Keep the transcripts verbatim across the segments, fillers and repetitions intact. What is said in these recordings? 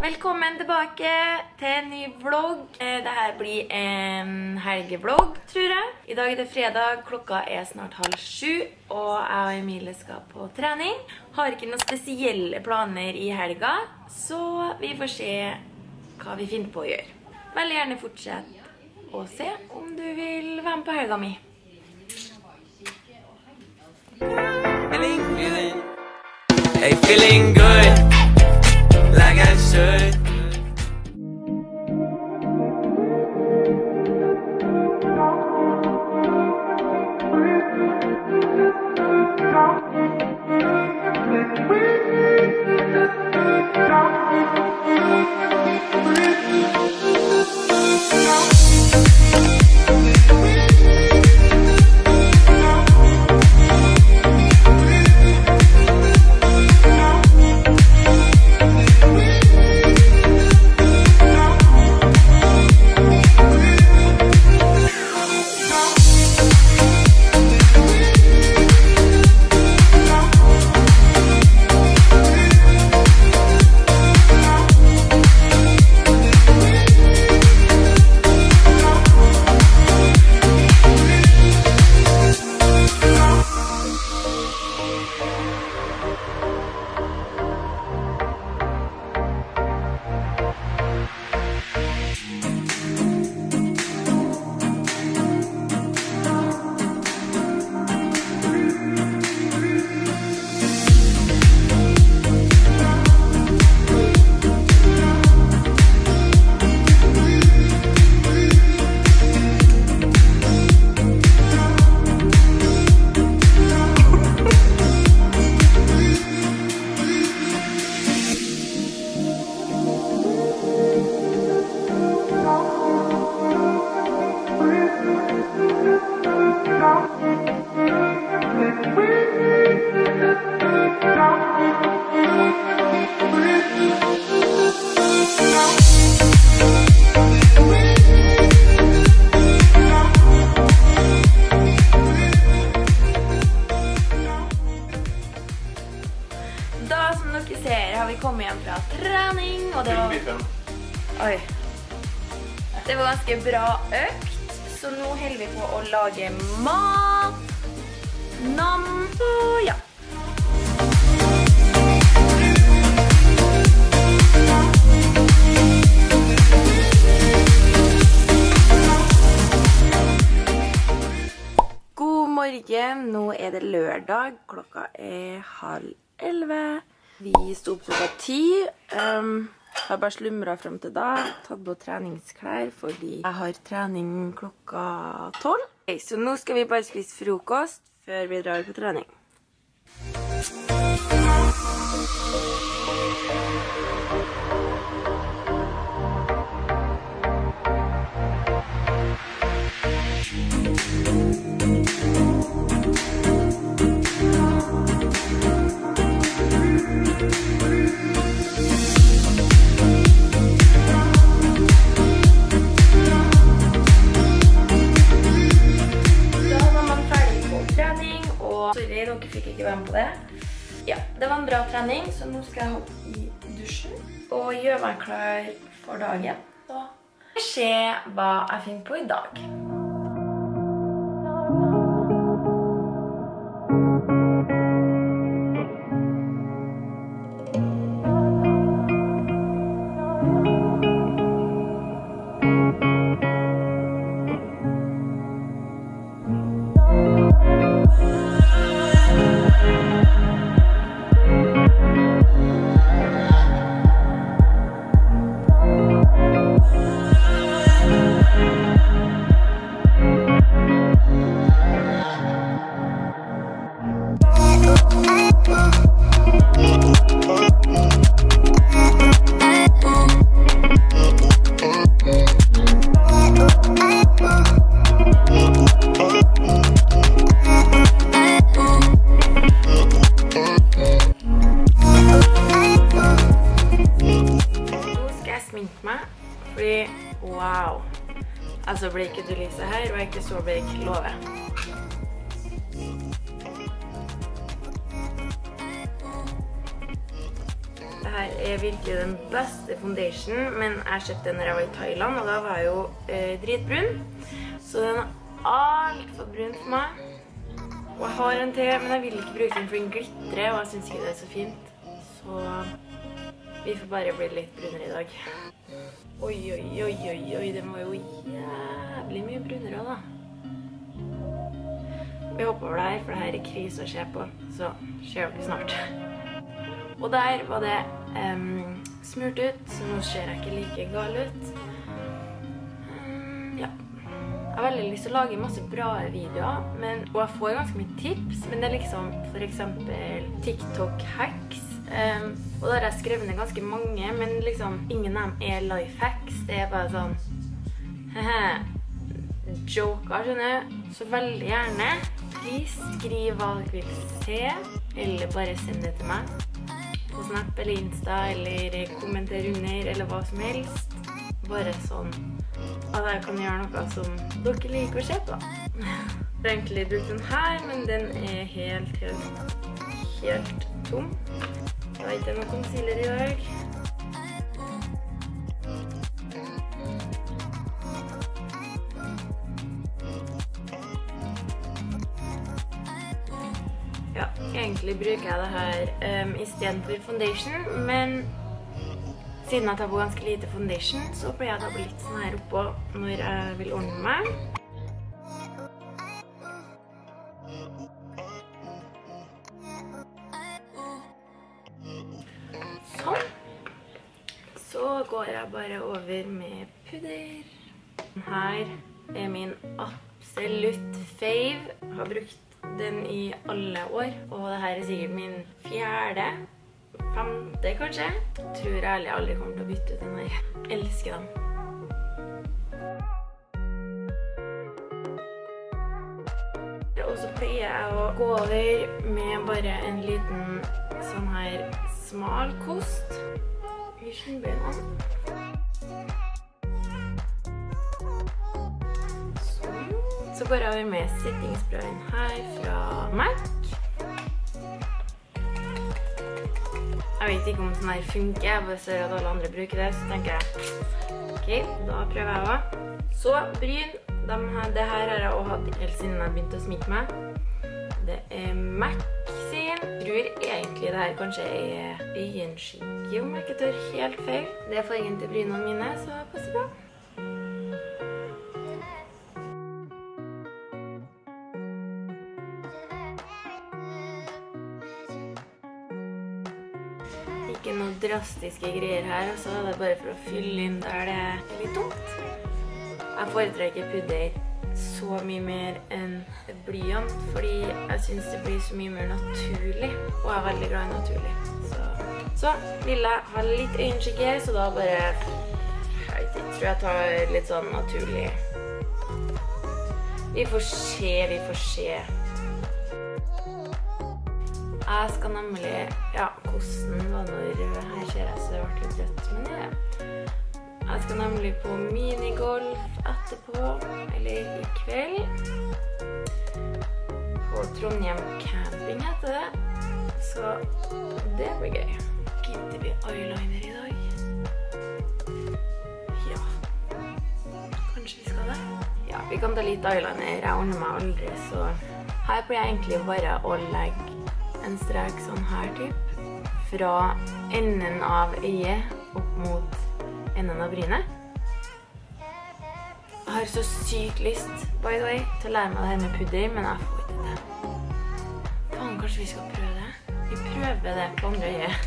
Velkommen tilbake til en ny vlogg. Dette blir en helgevlogg, tror jeg. I dag er det fredag, klokka er snart halv sju, og jeg og Emilie skal på trening. Har ikke noen spesielle planer i helga, så vi får se hva vi finner på å gjøre. Veldig gjerne fortsett å se om du vil være med på helga mi. Feeling, feeling, hey, feeling good. Like I should. Da, som dere ser, har vi kommet hjem fra trening, og det var... Oi. Det var ganske bra økt, så nå holder vi på å lage mat. Nam, og ja. God morgen, nå er det lørdag, klokka er halv elleve. Vi sto opp klokka ti. Um, har bare slumret frem til da. Tatt på treningsklær fordi jeg har trening klokka tolv. Okay, så nå skal vi bare spise frokost før vi drar på trening. Sorry, dere fikk ikke være med på det. Ja, det var en bra trening, så nå skal jeg hoppe i dusjen og gjøre meg klar for dagen. Så vi får se hva jeg finner på i dag. Fordi, wow. Altså ble ikke du lyset her, og ikke så ble ikke love. Dette er virkelig den beste foundation, men jeg kjøpte den når jeg var i Thailand, og da var jeg jo eh, dritbrun. Så den er alt for brun for meg. Og jeg har en til, men jeg vil ikke bruke den for den glitrer, og jeg synes ikke det er så fint. Så vi får bare bli litt brunere i dag. Oi, oi, oi, oi, oi, den var jo jævlig mye brunere da. Vi hopper over der, for det her er krise å se på, så ser dere snart. Og der var det um, smurt ut, så nå ser jeg ikke like gal ut. Um, ja. Jeg har veldig lyst til å lage masse bra videoer, men, og jeg får ganske mye tips, men det er liksom for eksempel TikTok-hacks. Um, og der har jeg skrevet ned ganske mange, men liksom ingen av dem er life-hacks. Det er bare sånn, hehe, joker, skjønner jeg. Så veldig gjerne, please, skriv hva dere vil se, eller bare send det til meg. På Snap eller Insta, eller kommenter under, eller hva som helst. Bare sånn at jeg kan gjøre noe som dere liker å se på. Jeg har egentlig brukt den her, men den er helt, helt, helt tom. Jeg har ikke noe concealer i dag. Ja, egentlig bruker jeg det her um, i stedet for foundation, men siden jeg tar på ganske lite foundation, så blir jeg da litt sånn her oppå når jeg vil ordne meg. Sånn. Så går jeg bare over med pudder. Her er min absolutt fave. Jeg har brukt den i alle år, og dette er sikkert min fjerde, femte kanskje. Jeg tror ærlig aldri kommer til å bytte ut den her. Jeg elsker dem. Og så pleier jeg å gå over med bare en liten sånn her smal kost i skinnbeina. Sånn. Så går jeg over med settingsprayen her fra MAC. Jeg vet ikke om sånn her funker, jeg bare ser at alle andre bruker det, så tenker jeg, ok, da prøver jeg også. Så bryn, de her, det her har jeg også hatt helt siden jeg begynte å sminke meg. Det er MAC sin. Jeg tror egentlig det her kanskje er øyenskygge, om jeg ikke tør helt feil. Det er fargen til brynene mine, så passer bra. Ikke noen drastiske greier her, så er det bare for å fylle inn der det er litt tomt. Jeg foretrekker pudder så mye mer enn blyant, fordi jeg synes det blir så mye mer naturlig, og jeg er veldig glad i naturlig. Så, så vil jeg ha litt øyenskygge, så da bare, jeg vet ikke, tror jeg tar litt sånn naturlig. Vi får se, vi får se. Jeg skal nemlig, ja, kosten var når, her ser jeg så det ble litt rødt, men ja. Jeg skal nemlig på minigolf etterpå, eller i kveld. På Trondheim camping heter det, så det blir gøy. Gidder vi eyeliner i dag? Ja, kanskje vi skal det? Ja, vi kan ta litt eyeliner, jeg ordner meg aldri, så her blir jeg egentlig bare å legge en strek sånn her typ, fra enden av øyet opp mot enden av brynet. Jeg har så sykt lyst, by the way, til å lære meg det her med pudder, men jeg får ikke det. Faen, kanskje vi skal prøve det? Vi prøver det på andre øyet.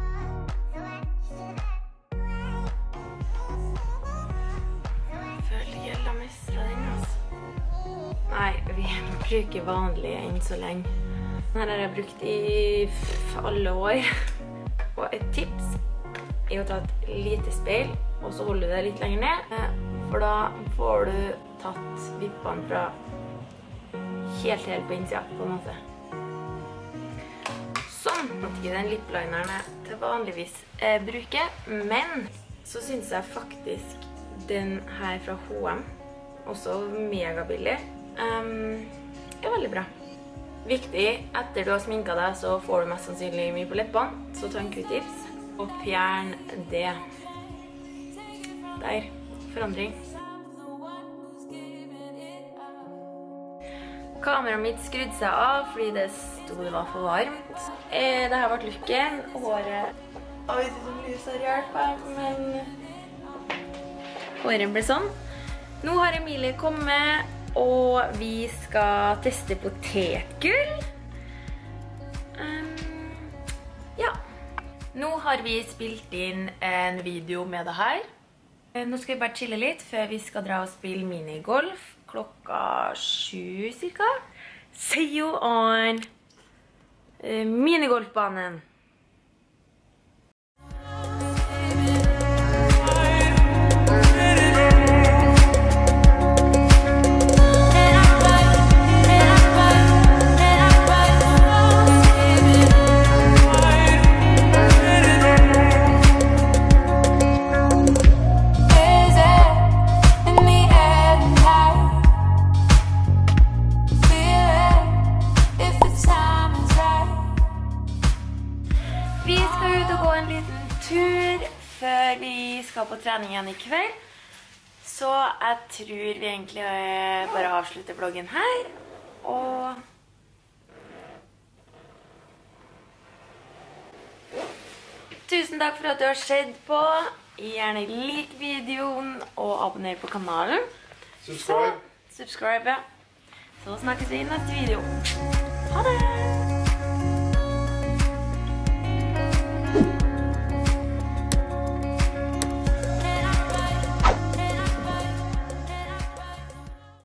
Jeg føler ikke helt å mestre den, altså. Nei, vi bruker vanlig enn så lenge. Denne har jeg brukt i alle år. Og et tips er å ta et lite speil, og så holder du det litt lenger ned, for da får du tatt vippene fra helt helt på innsida, på en måte. Sånn, det er ikke den liplineren jeg til vanligvis eh, bruker, men så synes jeg faktisk den her fra H og M, også megabillig, um, er veldig bra. Viktig, etter du har sminket deg, så får du mest sannsynlig mye på leppene, så ta en Q-tips. Og fjern det. Der. Forandring. Kameraet mitt skrudde seg av fordi det stod det var for varmt. Eh, Dette ble looken. Håret... Jeg vet ikke om lyset har hjulpet, men... Håret ble sånn. Nå har Emilie kommet, og vi skal teste potetgull. Um, ja. Nå har vi spilt inn en video med det her. Nå skal vi bare chille litt før vi skal dra og spille minigolf klokka sju cirka. See you on uh, minigolfbanen. Vi skal ut og gå en liten tur før vi skal på trening igjen i kveld. Så jeg tror vi egentlig bare avslutter vloggen her. Og... Tusen takk for at du har sett på. Gjerne lik videoen og abonner på kanalen. Subscribe. Så, subscribe, ja. Så snakkes vi i neste video. Ha det!